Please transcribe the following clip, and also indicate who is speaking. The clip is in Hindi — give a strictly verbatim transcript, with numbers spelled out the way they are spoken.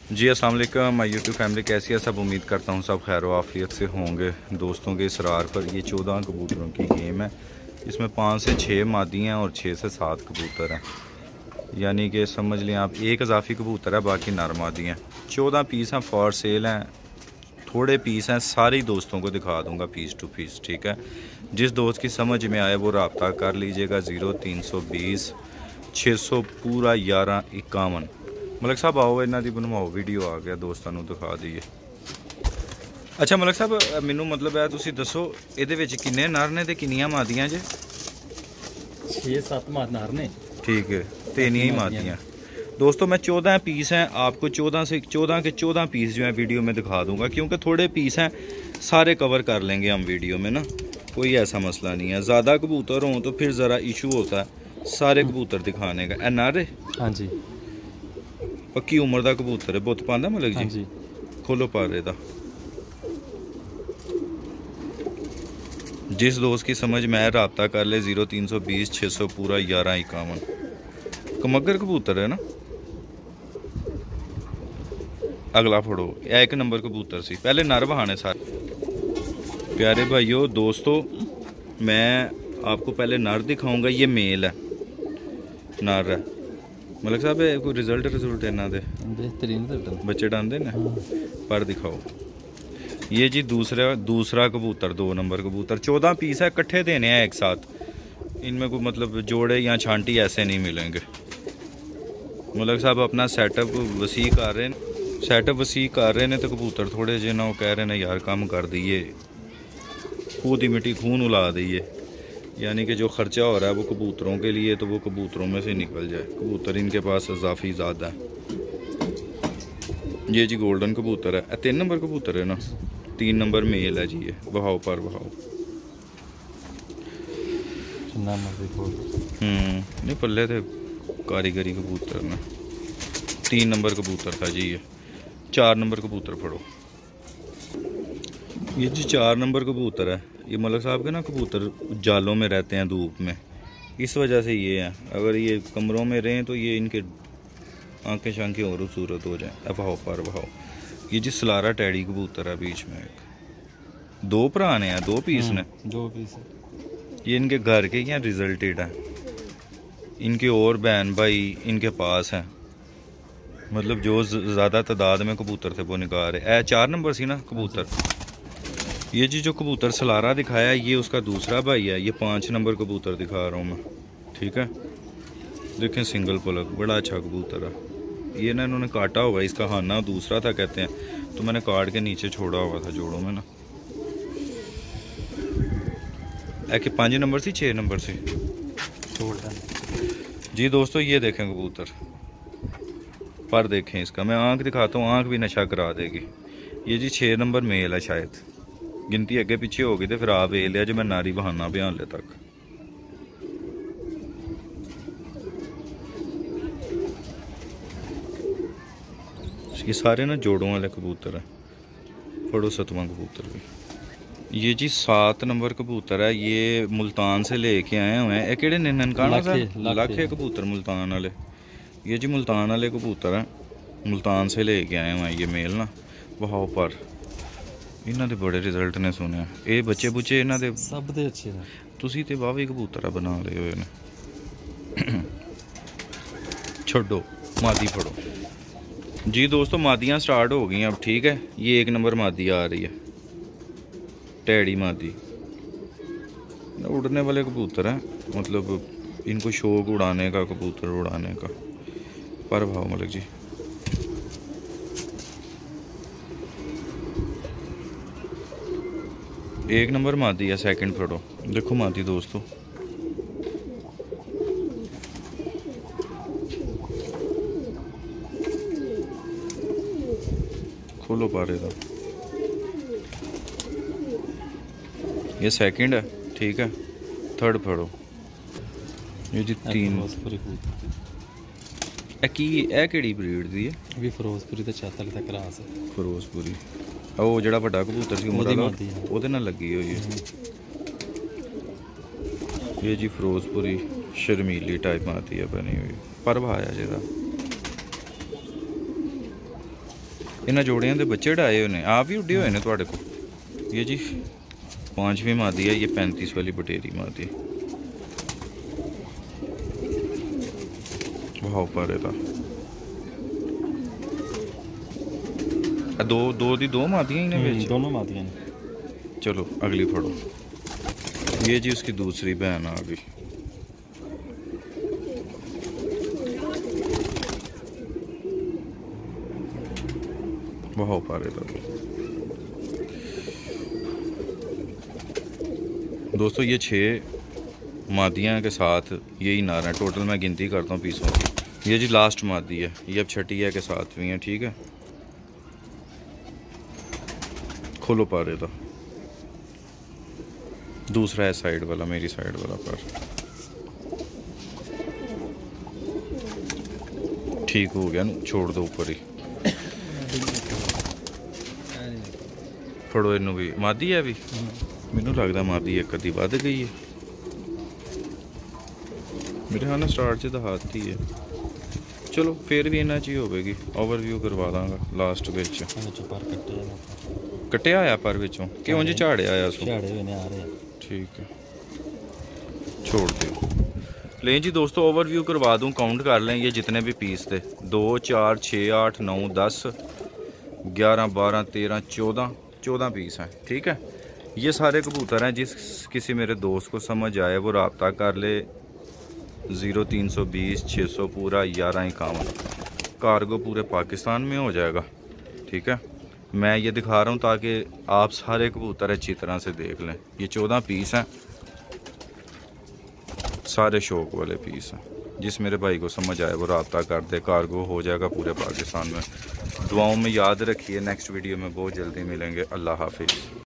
Speaker 1: जी अस्सलाम वालेकुम माय यूट्यूब फैमिली, कैसी है सब। उम्मीद करता हूँ सब खैर आफियत से होंगे। दोस्तों के इसरार पर ये चौदह कबूतरों की गेम है। इसमें पाँच से छः मादी हैं और छः से सात कबूतर हैं, यानी कि समझ लें आप एक इजाफी कबूतर है, बाकी नर मादी हैं। चौदह पीस हैं, फॉर सेल हैं, थोड़े पीस हैं, सारे दोस्तों को दिखा दूँगा पीस टू पीस, ठीक है। जिस दोस्त की समझ में आए वो रब्ता कर लीजिएगा। ज़ीरो तीन सौ बीस छः सौ पूरा ग्यारह इक्यावन। मलक साहब आओ, इन्हों की बनवाओ वीडियो, आ गया दोस्तों को दिखा दीए। अच्छा मलक साहब मैनू मतलब है तुसी दसो ये किन्ने नर ने ते किन्नियां मादियां जे?
Speaker 2: छे सत्त नर ने, ठीक है,
Speaker 1: तीन ही मादियां। दोस्तों मैं चौदह पीस हैं, आपको चौदह से चौदह के चौदह पीस जो है वीडियो में दिखा दूंगा, क्योंकि थोड़े पीस हैं, सारे कवर कर लेंगे हम वीडियो में ना, कोई ऐसा मसला नहीं है। ज़्यादा कबूतर हों तो फिर ज़रा इशू होता है सारे कबूतर दिखाने का। ए नर है?
Speaker 2: हाँ जी,
Speaker 1: पक्की उम्र का कबूतर है, बुत पांदा मलक जी?
Speaker 2: जी।
Speaker 1: खोलो पारे दा। जिस दोस्त की समझ में आए रब्ता कर ले। ज़ीरो तीन सौ बीस छः सौ पूरा ग्यारह इक्यावन। कमगर कबूतर है ना। अगला फड़ो, एक नंबर कबूतर सी, पहले नर बहाने सारे प्यारे भाइयों। दोस्तों मैं आपको पहले नर दिखाऊंगा, ये मेल है, नर है। मलक साहब कोई रिजल्ट रिजल्ट इन्हों दे
Speaker 2: बेहतरीन
Speaker 1: बच्चे डांदे ने, पर दिखाओ। ये जी दूसरा दूसरा कबूतर, दो नंबर कबूतर। चौदह पीस है, इकट्ठे देने हैं एक साथ, इनमें कोई मतलब जोड़े या छांटी ऐसे नहीं मिलेंगे। मलक साहब अपना सेटअप वसी कर रहे हैं, सेटअप वसी कर रहे हैं तो कबूतर थोड़े जे ना वो कह रहे हैं यार कम कर दिए, खूद ही मिट्टी खून उला दिए, यानी कि जो ख़र्चा हो रहा है वो कबूतरों के लिए तो वो कबूतरों में से निकल जाए। कबूतर इनके पास इजाफी ज़्यादा है। ये जी गोल्डन कबूतर है, तीन नंबर कबूतर है ना, तीन नंबर मेल है जी। ये बहाओ पर बहाओ। हम्म नहीं पल्ले थे कारीगरी कबूतर ना। तीन नंबर कबूतर था जी ये। चार नंबर कबूतर फड़ो। ये जी चार नंबर कबूतर है। ये मलक साहब के ना कबूतर जालों में रहते हैं धूप में, इस वजह से ये हैं। अगर ये कमरों में रहें तो ये इनके आंखें शांखें और खूबसूरत हो जाए। अब बहाओ पर बहाओ। ये जी सलारा टैडी कबूतर है, बीच में एक दो पुराने हैं, दो पीस ने,
Speaker 2: दो पीस।
Speaker 1: ये इनके घर के क्या रिजल्टेड है, इनके और बहन भाई इनके पास हैं, मतलब जो ज़्यादा तादाद में कबूतर थे वो निकाल रहे। ए चार नंबर सी ना कबूतर। ये जी जो कबूतर सलारा दिखाया ये उसका दूसरा भाई है। ये पाँच नंबर कबूतर दिखा रहा हूँ मैं, ठीक है। देखें सिंगल पलक, बड़ा अच्छा कबूतर है। ये ना इन्होंने काटा हुआ, इसका हाना दूसरा था कहते हैं, तो मैंने काट के नीचे छोड़ा हुआ था जोड़ों में ना। एक पाँच नंबर सी छः नंबर सी जी। दोस्तों ये देखें कबूतर पर, देखें इसका मैं आंख दिखाता हूँ, आंख भी नशा करा देगी। ये जी छः नंबर मेल है, शायद गिनती अगे पीछे होगी तो फिर आप वेख लिया जो मैं नारी बहाना बयान ले तक। ये सारे ना जोड़ों वाले कबूतर है। फड़ो सतवां कबूतर भी। ये जी सात नंबर कबूतर है, ये मुल्तान से लेके आए हुए हैं। एक ननकाना था लाखे कबूतर मुल्तान वाले। ये जी मुल्तान वाले कबूतर हैं, मुल्तान से लेके आए हुए हैं ये मेल ना। बहाओ पर इन्हों के बड़े रिजल्ट ने सुने। ये बच्चे बुच्चे इन्हों के
Speaker 2: सब दे अच्छे हैं।
Speaker 1: तुसी ते वाह भी कबूतर बना रहे हुए ने। छोड़ो मादी फड़ो जी। दोस्तों मादियाँ स्टार्ट हो गई अब, ठीक है। ये एक नंबर मादी आ रही है, टैडी मादी। उड़ने वाले कबूतर हैं, मतलब इनको शौक उड़ाने का, कबूतर उड़ाने का। पर भाव मलिक जी। एक नंबर मादी है, सेकंड फड़ो। देखो मादी दोस्तों, खोलो पारे का। ये सेकंड है, ठीक है। थर्ड फड़ो। ये जी तीन। की ए केड़ी ब्रीड दी है?
Speaker 2: भी फिरोजपुरी ते चातल तक क्रास है।
Speaker 1: फिरोजपुरी ਉਹ ਜਿਹੜਾ ਵੱਡਾ ਕਬੂਤਰ ਸੀ ਉਮਰ ਦਾ ਉਹਦੇ ਨਾਲ ਲੱਗੀ ਹੋਈ ਹੈ। ये जी फिरोजपुरी शर्मीली टाइप आती है बनी हुई, पर भाया जेदा इन्होंने जोड़ियां के बच्चे डाए हुए आप भी उड़े हुए हैं थोड़े को। ये जी पाँचवीं मादी है, ये पैंतीस वाली बटेरी मादी। भाव पर दो दो दी दो मादियां ही
Speaker 2: दोनों मादियां।
Speaker 1: चलो अगली फड़ो। ये जी उसकी दूसरी बहन आ गई। भाव पारे दोस्तों, ये छः मादियाँ के साथ यही नार है। टोटल मैं गिनती करता हूँ पीसों की। ये जी लास्ट मादी है, ये अब छठी है के सातवीं है। ठीक है, खोलो पारे था। दूसरा है साइड वाला, मेरी साइड वाला पर ठीक हो गया ना, छोड़ दो ऊपर ही। फड़ो इनू भी मादी है भी। मैनू लगता मादी एक अद्धी वध गई है मेरे ख्याल स्टार्ट च दहाती है। चलो फिर भी इन्ना ची होगी। ओवरव्यू करवा दांगा लास्ट बिच। कट्टिया आया पर विचों कि उंज झाड़िया आया सो। ठीक है, छोड़ दो। लें जी दोस्तों, ओवरव्यू करवा दूँ, काउंट कर लें ये जितने भी पीस थे। दो चार छः आठ नौ दस ग्यारह बारह तेरह चौदह चौदह पीस हैं। ठीक है, ये सारे कबूतर हैं। जिस किसी मेरे दोस्त को समझ आए वो रब्ता कर ले। ज़ीरो तीन सौ बीस छः सौ पूरा ग्यारह इक्यावन कार्गो पूरे पाकिस्तान में हो जाएगा। ठीक है, मैं ये दिखा रहा हूँ ताकि आप सारे कबूतर अच्छी तरह से देख लें। ये चौदह पीस हैं, सारे शौक वाले पीस हैं। जिस मेरे भाई को समझ आए वो रब्ता कर दे, कार्गो हो जाएगा पूरे पाकिस्तान में। दुआओं में याद रखिए। नेक्स्ट वीडियो में बहुत जल्दी मिलेंगे। अल्लाह हाफिज़।